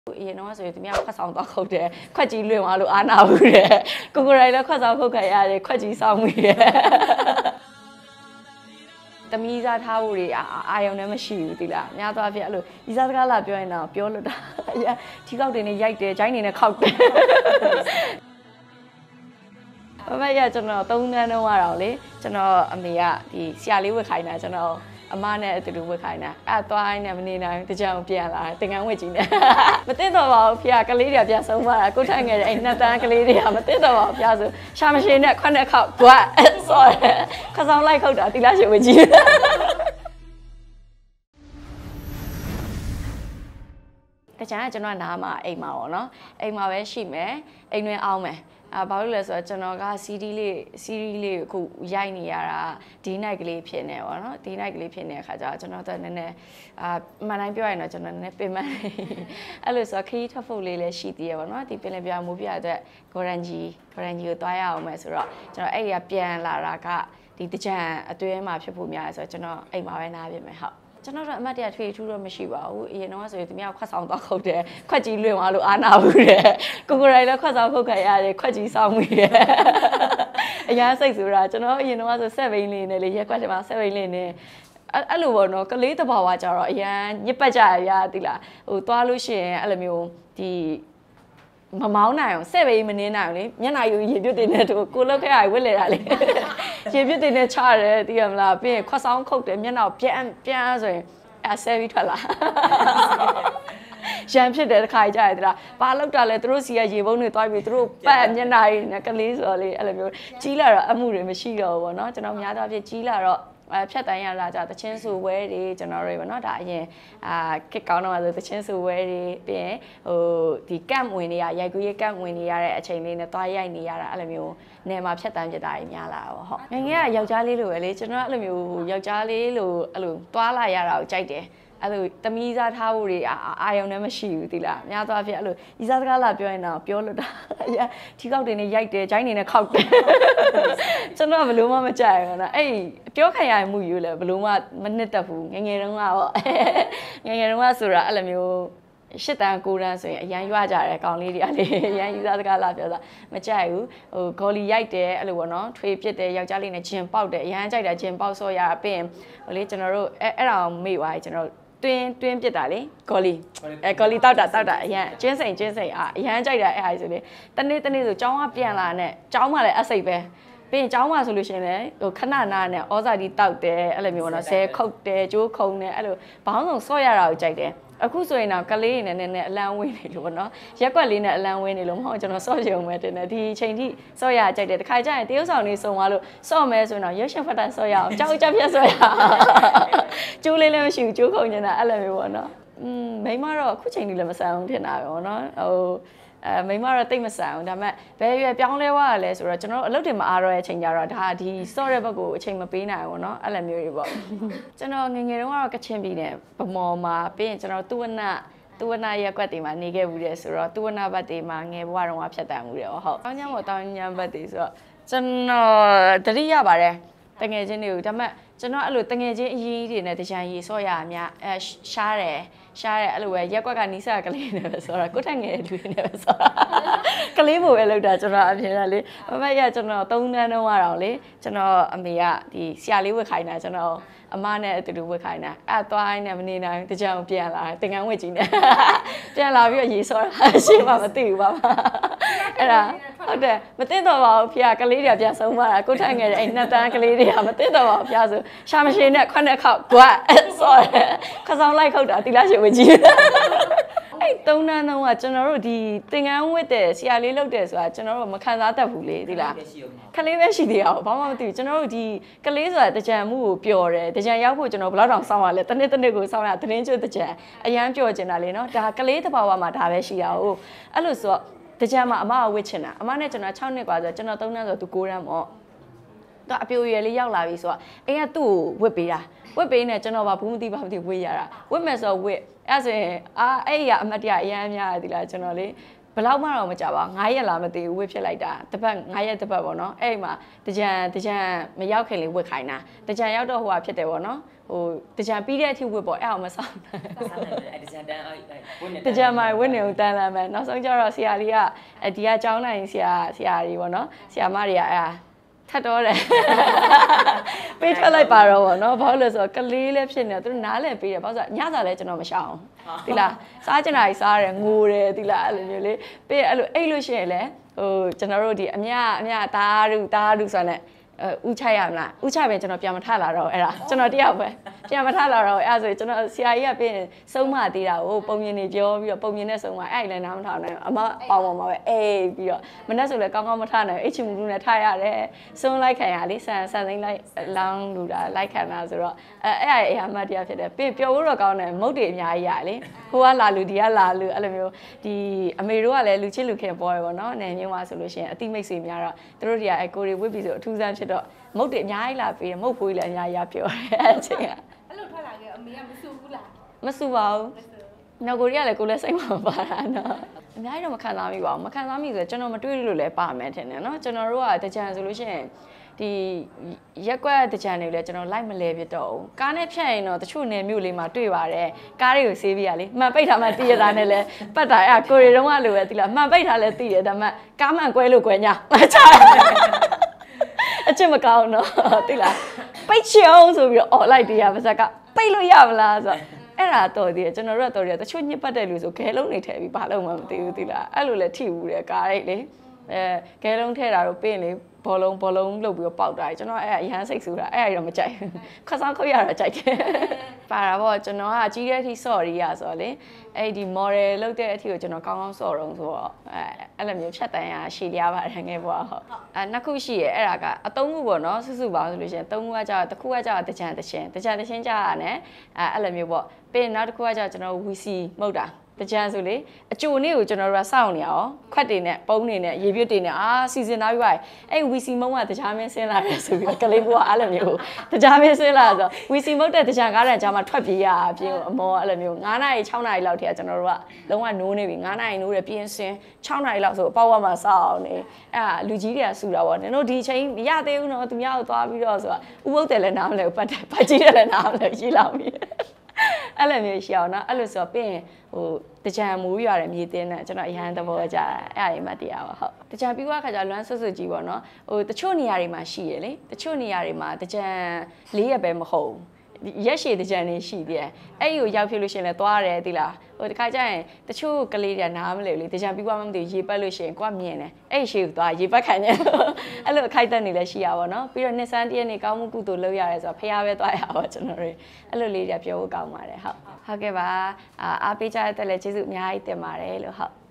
ရင်တော့ဆိုရင်သူများခွက်ဆောင်တော့ခုတ်တယ်ခွက်ကြီးလွင်သွားလို့အားနာဘူးတဲ့ကိုကိုရိုင်လည်းခွက်ဆောင်ခုတ်ခဲ့ရတယ်ခွက်ကြီးဆောင်မိတယ်သမီးစားထားဖို့တွေအာယုံနဲ့မရှိဘူးတိလားများသွားဖြစ်အဲ့လိုဤစားစကားလာပြောရင်တော့ပြောလို့တာထီကောက်တွေနဲ့ရိုက်တယ်ဂျိုင်းတွေနဲ့ခောက်တယ်အမေကကျွန်တော်3တန်းတော့ရတော့လေကျွန်တော်အမေကဒီဆရာလေးဝတ်ခိုင်းတာကျွန်တော်အမနဲ့အတူတူဝတ်ခိုင်းတာအဲ့သွားရင်းနဲ့မနေနိုင်တကြံပြန်လာတင်ကန်းဝတ်ကြီးနဲ့မသိတော့ပါဘူးဖေကလေးတွေပြန်ဆုံးသွားတာကိုထိုင်ငယ်တဲ့အဲ့2တန်းကလေးတွေကမသိတော့ပါဘူးဖေဆိုရှာမရှင်နဲ့ခွက်နဲ့ခောက်ကွာဆော်ခဆောင်လိုက်ခောက်တာတီလာရှင်ဝတ်ကြီးတကြံကကျွန်တော်နားမှာအိမ်မှာပေါ့နော်အိမ်မှာပဲရှိမယ်အိမ်တွင်အောင်မယ်ဘာလို့လဲဆိုတော့ကျွန်တော်ကစီရီလေးအခုရိုက်နေရတာဒီ night ကလေးဖြစ်နေပါတော့ဒီ night ကလေးဖြစ်နေတဲ့အခါကျတော့ကျွန်တော်တို့နည်းနည်းမှန်တိုင်းပြောရရင်တော့ကျွန်တော်နည်းနည်းပင်ပန်းအဲ့လိုဆိုခရီးထပ်ဖို့လေးလည်းရှိသေးရပါတော့ဒီပင်လယ်ပြမိုးပြအတွက်ဂိုရန်ဂျီကိုသွားရအောင်မယ်ဆိုတော့ကျွန်တော်အဲ့ဒီကပြန်လာတာကဒီတကြံအတွင်းမှာဖြစ်ဖို့များတယ်ဆိုတော့ကျွန်တော်အိမ်မှာပဲနားပြင်မယ်ဟုတ်ကျွန်တော်တို့အမတ်တရထွေထူးတော့မရှိပါဘူးအရင်တော့ဆိုရင်သူများခွက်ဆောင်တော့ခုတ်တယ်ခွက်ကြီးလွင်သွားလို့အားနာဘူးတဲ့ကိုကိုရိုင်လည်းခွက်ဆောင်ခုတ်ခဲ့ရတယ်ခွက်ကြီးဆောင်မိတယ်အရာစိတ်ဆိုတာကျွန်တော်အရင်တော့ဆို7ဘိန်းလေးနဲ့လေရက်ခွက်ထဲမှာ7ဘိန်းလေးနဲ့အဲ့လိုပေါ့နော်ကလေးတဘာဝကြတော့အရန်ညစ်ပတ်ကြရတိလားဟိုသွားလို့ရှိရင်အဲ့လိုမျိုးဒီမမောင်းနိုင်အောင်7ဘိန်းမနင်းနိုင်အောင်လေမျက်နှာယူရေပြုတ်တင်တဲ့သူကိုလောက်ခဲ့ရဝစ်လေတာလေရေပြုတ်တင်နဲ့ချတယ်သိရမလားပြီးရင်ခွက်ဆောင်ခုတ်တယ်မျက်နှာပြန်ဆိုရင်အဲဆဲပြီးထွက်လာရန်ဖြစ်တယ်တခါကြရတယ်တလားဘာလောက်တာလဲသူတို့စီကရေပုံးတွေတွားပြီးသူတို့ပတ်မျက်နှာရည်နဲ့ကလေးဆိုတော့လေအဲ့လိုမျိုးကြီးလာတော့အမှုတွေမရှိတော့ဘူးပေါ့နော်ကျွန်တော်များသောအားဖြင့်ကြီးလာတော့ဖြတ်တန်းရလာကြတချင်းစုဝဲတွေကျွန်တော်တို့ပေါ့နော်ဒါအရင်ခက်ကောင်းတော့ဆိုတချင်းစုဝဲတွေပြီးရင်ဟိုဒီကန့်ဝင်နေရရိုက်ကူးရေးကန့်ဝင်နေရတဲ့အချိန်လေးနဲ့သွားရိုက်နေရတာအဲ့လိုမျိုးနယ်မှာဖြတ်တန်းပြတာကြီးများလာတော့ဟုတ်ငယ်ငယ်ကယောက်ျားလေးလိုပဲလေကျွန်တော်အဲ့လိုမျိုးယောက်ျားလေးလိုအဲ့လိုသွားလာရတာကိုကြိုက်တယ်အဲ့လိုသမီးစားထားဖို့တွေအာယုံနဲ့မရှိဘူးတိလားများသွားဖြစ်အဲ့လိုဤစားစကားလာပြောရင်တော့ပြောလို့တာထီကောက်တွေနဲ့ရိုက်တယ်ဂျိုင်းတွေနဲ့ခောက်တယ်ကျွန်တော်ကဘလို့မှမကြိုက်ဘူးနော်အဲ့ပြောခံရမှုယူလဲဘလို့မှမနစ်တက်ဘူးငယ်ငယ်တုန်းကပေါ့ငယ်ငယ်တုန်းကဆိုတာအဲ့လိုမျိုး8တန်း9တန်းဆိုရင်အရန်ရွကြတယ်ကောင်လေးတွေကလေအရန်ဤစားစကားလာပြောတာမကြိုက်ဘူးဟိုဂေါ်လီရိုက်တယ်အဲ့လိုပေါ့နော်ထွေပစ်တယ်ယောက်ျားလေးနဲ့ဂျင်ပေါက်တယ်အရန်ကြိုက်တာဂျင်ပေါက်ဆော့ရပြီးရင်ဟိုလေကျွန်တော်တို့အဲ့ဒါကိုမေ့သွားပြီကျွန်တော်တွင်းပြစ်တာလေဂေါ်လီဂေါ်လီတောက်တာအရန်ကျင်းစိန်အရန်ကြိုက်တာအဲ့ဟာဆိုလေတနေ့ဆိုကျောင်းကပြန်လာနဲ့ကျောင်းမှလည်းအစိတ်ပဲပြီးရင်ကျောင်းမှာဆိုလို့ရှိရင်လည်းဟိုခဏနာနဲ့ဩဇာတိတောက်တယ်အဲ့လိုမျိုးပေါ့နော်ဇဲခုတ်တယ်ကြိုးခုံတယ်အဲ့လိုဘောင်းဆောင်ဆော့ရတာကိုကြိုက်တယ်အခုဆိုရင်တော့ကလေးတွေနဲ့အလန်းဝင်းနေလို့ပေါ့နော်ရက်ွက်လေးနဲ့အလန်းဝင်းနေလို့မဟုတ်ကျွန်တော်ဆော့ရုံပဲတင်တယ်ဒီချိန်ထိဆော့ရကြိုက်တယ်တခါကျရင်တရုပ်ဆောင်လေးစုံသွားလို့ဆော့မဲဆိုရင်တော့ရွှေရှင်ဖတ်တာဆော့ရအောင်ကြောက်ဖြတ်ဆော့ရအောင်ကျိုးလေးလည်းမရှိဘူးကျိုးခုံနေတာအဲ့လိုမျိုးပေါ့နော်မိမတော့အခုချိန်ထိလည်းမဆန်အောင်ထင်တာပဲပေါ့နော်ဟိုမိမတော့တိတ်မဆန်ဘူးဒါပေမဲ့ဘယ်ရွယ်ပြောင်းလဲသွားရလဲဆိုတော့ကျွန်တော်အလုပ်တွေမအားတော့တဲ့အချိန်ကြတော့ဒါဒီစော့တဲ့ဘက်ကိုအချိန်မပေးနိုင်ဘူးเนาะအဲ့လိုမျိုးတွေပေါ့ကျွန်တော်ငယ်ငယ်တုန်းကတော့ကချင်ပြည်နယ်ဗမော်မှာပြီးရင်ကျွန်တော်သူဝနရက်ကွက်တွေမှာနေခဲ့ဘူးတယ်ဆိုတော့သူဝနဘတ်တွေမှာငယ်ဘဝတုန်းကဖြတ်တန်းမှုတယ်ဟုတ်တောင်းညံပေါ်တောင်းညံဘတ်တွေဆိုတော့ကျွန်တော်တတိရပါတယ်တငယ်ချင်းတွေကိုဒါပေမဲ့ကျွန်တော်အဲ့လိုတငယ်ချင်းအရေးတွေနဲ့တကြံရေးဆော့ရအများရှားတယ်အဲ့လိုပဲရက်ကွက်ကနီးစကလေးနဲ့ပဲဆော့တာကိုထက်ငယ်လူတွေနဲ့ပဲဆော့တာကလေးမို့ပဲလောက်တာကျွန်တော်အပြင်ကလေမမရကျွန်တော်3တန်းတော့ရတော့လေကျွန်တော်အမေကဒီဆရာလေးဝတ်ခိုင်းတာကျွန်တော်အမနဲ့အတူတူဝတ်ခိုင်းတာအဲ့သွားရင်းနဲ့မနေနိုင်တကြံပြန်လာတင်ကန်းဝတ်ကြီးနဲ့ပြန်လာပြီးတော့ရေဆော့တာရှင်းမှမသိဘူးပါအဲ့ဒါဟုတ်တယ်မသိတော့ပါဘူးဖေကလေးတွေပြန်ဆုံးသွားတာကိုထက်ငယ်တဲ့အဲ့2တန်းကလေးတွေကမသိတော့ပါဘူးဖေဆိုရှာမရှင်နဲ့ခွက်နဲ့ခောက်ကွာဆော့ခဆောင်လိုက်ခောက်တာတီလာရှင်ဝတ်ကြီးအဲ့3တန်းတော့ကကျွန်တော်တို့ဒီတင်ကန်းဝတ်တဲ့ဆရာလေးလုပ်တယ်ဆိုတာကျွန်တော်တို့မခံစားတတ်ဘူးလေဒီလားခလေးပဲရှိသေးအောင်ဘာမှမသိဘူးကျွန်တော်တို့ဒီကလေးဆိုတာတကြံမှုကိုပျော်တယ်တကြံရောက်ဖို့ကျွန်တော်ဘယ်လောက်တောင်စောင့်ရလဲတနေ့ကိုစောင့်ရသတင်းကျွတ်တကြံအရန်ပျော်ကျင်တာလေနော်ဒါကလေးတစ်ဘာဝမှာဒါပဲရှိတာဟုတ်အဲ့လိုဆိုတော့တကြံမှာအမကဝစ်ချင်တာအမနဲ့ကျွန်တော်6နှစ်กว่าဆိုကျွန်တော်3တန်းဆိုသူ9တန်းပေါ့တော့အပြိုရွယ်လေးရောက်လာပြီဆိုတော့အိမ်ကသူ့ကိုဝစ်ပေးတာဝစ်ပေးနေကျွန်တော်ဘာဘူးမသိဝစ်ရတာဝစ်မယ်ဆိုတော့ဝစ်အဲ့ဆိုရင်အဲ့ရအမတ်တရအရန်များတယ်ဒီလားကျွန်တော်လေဘယ်လောက်မှတော့မကြပါ9ရက်လာမသိဘူးဝစ်ဖြစ်လိုက်တာတစ်ပတ်9ရက်တစ်ပတ်ပေါ့နော်အဲ့မှာတကြံမရောက်ခင်လေးဝစ်ခိုင်းတာတကြံရောက်တော့ဟိုဟာဖြစ်တယ်ပေါ့နော်ဟိုတကြံပြီးတဲ့အထိဝစ်ပေါ့အဲ့အောင်မဆောင်တကြံတန်းတကြံမှာဝစ်နေဦးတန်းလာမယ်နောက်ဆုံးကျတော့ဆရာလေးကဒီကကျောင်းနိုင်ဆရာကြီးပေါ့နော်ဆရာမတွေကအဲ့ထတ်တော့တယ်ပေးထွက်လိုက်ပါတော့ဗောနော်ဘာလို့လဲဆိုတော့ကလေးလည်းဖြစ်နေတယ်သူတို့နားလည်းပေးတယ်ဘာလို့ဆိုညစာလည်းကျွန်တော်မရှောင်ဒီလားစားကျင်တာကြီးစားရတယ်ငိုတယ်ဒီလားအဲ့လိုမျိုးလေးပေးအဲ့လိုအိတ်လို့ရှိရင်လည်းဟိုကျွန်တော်တို့ဒီအမြသားတို့ဆိုတဲ့ဥချိုက်ရမလားဥချိုက်ပဲကျွန်တော်ပြန်မထလာတော့အဲ့ဒါကျွန်တော်တယောက်ပဲပြန်မထလာတော့အဲ့ဒါဆိုကျွန်တော်ဆရာကြီးကပြင်စုံမသေးတာကိုပုံမြင်နေပြောပြီးတော့ပုံမြင်နဲ့စုံမအဲ့လည်းနားမထောင်နိုင်အမပေါင်မှာပဲအေးပြီးတော့မနေ့ဆိုလည်းကောင်းကောင်းမထနိုင်အိတ်ချီမူလူနဲ့ထရတယ်စုံလိုက်ခံရလေဆန်သိန်းလိုက်လောင်းလူတာလိုက်ခံတာဆိုတော့အဲ့အရာမှတ်တရားဖြစ်တယ်ပြင်ပျော်ဖို့တော့ကောင်းတယ်မုတ်တွေအများကြီးရလေဟိုကလာလူဒီကလာလူအဲ့လိုမျိုးဒီအမေတို့ကလည်းလူချစ်လူခင်ပေါ်ရပေါ့နော်နယ်မျိုးမှာဆိုလို့ရှိရင်အတိမိတ်ဆွေများတော့သူတို့တွေကကိုရီဝစ်ပြီးဆိုအထူးဆန်းဖြစ်တော့မုတ်တွေအများကြီးလာပြီးမုတ်ဖိုးကြီးလည်းအများကြီးပြောတယ်အဲ့အချိန်ကအဲ့လိုထွက်လာခဲ့အမေကမဆူဘူးလားမဆူပါဘူးနော်ကိုရီကလည်းကိုလည်းစိတ်မပါတာနော်အများကြီးတော့မခံစားမိပါဘူးမခံစားမိဆိုကျွန်တော်မတွေ့လို့လည်းပါမယ်ထင်တယ်နော်ကျွန်တော်တို့ကတကြံဆိုလို့ရှိရင်ဒီရက်ကွက်တကြံတွေလည်းကျွန်တော်လိုက်မလဲပြတော့ဘူးကားနဲ့ဖြတ်ရင်တော့တချို့နယ်မြို့လေးမှာတွေ့ပါတယ်ကားတွေကိုဆေးပြရလေမှန်ပိတ်ထားမှတည်ရတာနဲ့လည်းပတ်တာအဲ့ကိုရီတုံးကလိုပဲတိလားမှန်ပိတ်ထားလဲတည်ရဒါမှကားမှန်ကွဲလို့ကွဲညာမချအချစ်မကောင်းတော့တိလားပိတ်ချအောင်ဆိုပြီးတော့အော်လိုက်တရားပါစကပိတ်လို့ရမလားဆိုတော့အဲ့ဒါတော်သေးတယ်ကျွန်တော်တို့ကတော်တယ်တချို့ညစ်ပတ်တဲ့လူဆိုခဲလုံးနေထည့်ပြီးဘာလို့မှမသိဘူးတိလားအဲ့လိုလဲထိဘူးတယ်ကားရိတ်လေခဲလုံးထည့်တာတော့ပင်းလေဘောလုံးလုပ်ပြီးတော့ပေါက်တာကျွန်တော်အဲ့အရန်စိတ်ဆူတာအဲ့အရာတော့မကြိုက်ခက်ဆောင်ခုတ်ရတာကြိုက်တယ်ပါတာပေါ့ကျွန်တော်ကကြီးတဲ့အထိ sorry ရဆိုတော့လေအဲ့ဒီ model လုပ်တဲ့အထိကိုကျွန်တော်ကောင်းကောင်းစော်တော့ဆိုတော့အဲ့လိုမျိုးဖြတ်တန်းရရှည်လျားပါတယ်ငယ်ပေါ့ဟုတ်နှစ်ခုရှိရဲ့အဲ့ဒါကအသုံးခုပေါ့နော်စုပါဆိုလို့ရှိရင်သုံးခုကကြာတစ်ခုကကြာတကြံတချင်းကြာရတယ်အဲ့လိုမျိုးပေါ့ပြီးရင်နောက်တစ်ခုကကြာကျွန်တော် VC မှုတ်တာတကြံဆိုလေအကျိုနေ့ကိုကျွန်တော်တို့ကစောင့်နေအောင်ခွက်တွေနဲ့ပုံးတွေနဲ့ရေပြွတ်တွေနဲ့စီစဉ်ထားပြီးပါအဲ့ VC မုံကတကြားမင်းဆင်းလာတယ်ဆိုပြီးတော့ကလေးဘွားအဲ့လိုမျိုးတကြားမင်းဆင်းလာဆို VC မုတ်တဲ့တကြားကားတဲ့ကြားမှာထွက်ပြေးရအပြင်အမောအဲ့လိုမျိုး9နာရီ6နာရီလောက်တည်းကကျွန်တော်တို့ကလုံးဝနိုးနေပြီ9နာရီနိုးတယ်ပြင်းစင်6နာရီလောက်ဆိုအပေါက်ဝမှာစောင့်နေအဲ့လူကြီးတွေကဆူတာပေါ့နင်တို့ဒီချိန်မရသေးဘူးနော်သူများကိုသွားပြီးတော့ဆိုတာဥပုပ်တယ်လည်းနားမလဲပတ်တယ်ပတ်ကြီးတယ်လည်းနားမလဲရှိလောက်ပြီအဲ့လိုမျိုးရှိအောင်နော်အဲ့လိုဆိုပြီးရင်ဟိုတကြံမူရတယ်မြေတင်းနဲ့ကျွန်တော်အရန်သဘောကျတယ်အဲ့အရင်မှတရားပါဟုတ်တကြံပြီးသွားခါကျလွမ်းဆွတ်ကြီးပေါ့နော်ဟိုတချို့နေရာတွေမှာရှိရလေတချို့နေရာတွေမှာတကြံ4ရက်ပဲမဟုတ်ရက်ရှည်တကြံနေရှိသေးတယ်အဲ့ကိုရောက်ဖြစ်လို့ရှိရင်လည်းသွားရတယ်သိလားဟိုတခါကျရင်တချို့ကလေးတွေနားမလဲလေတကြံပြီးသွားမှမသိရေပတ်လို့ရှိရင်ကိုကမြင်တယ်အဲ့ရှည်ကိုသွားရေပတ်ခံနေအဲ့လိုအခိုက်အတန့်နေလည်းရှိရပါတော့ပြီးတော့နှစ်ဆန်းတရက်နေကောင်းမှုကုသိုလ်လုပ်ရတယ်ဆိုတော့ဖះပဲသွားရပါကျွန်တော်တို့အဲ့လိုလေးတွေပြောဖို့ကောင်းပါတယ်ဟုတ်ကဲ့ပါအားပေးကြတဲ့လည်းကျေးဇူးအများကြီးတင်ပါတယ်လို့ဟုတ်